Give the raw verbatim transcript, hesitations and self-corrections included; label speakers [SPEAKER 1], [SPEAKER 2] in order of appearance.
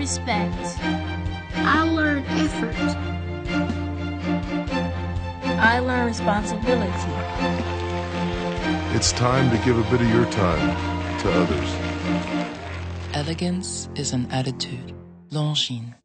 [SPEAKER 1] respect.
[SPEAKER 2] I learned effort.
[SPEAKER 1] I learn responsibility.
[SPEAKER 3] It's time to give a bit of your time to others.
[SPEAKER 4] Elegance is an attitude. Longines.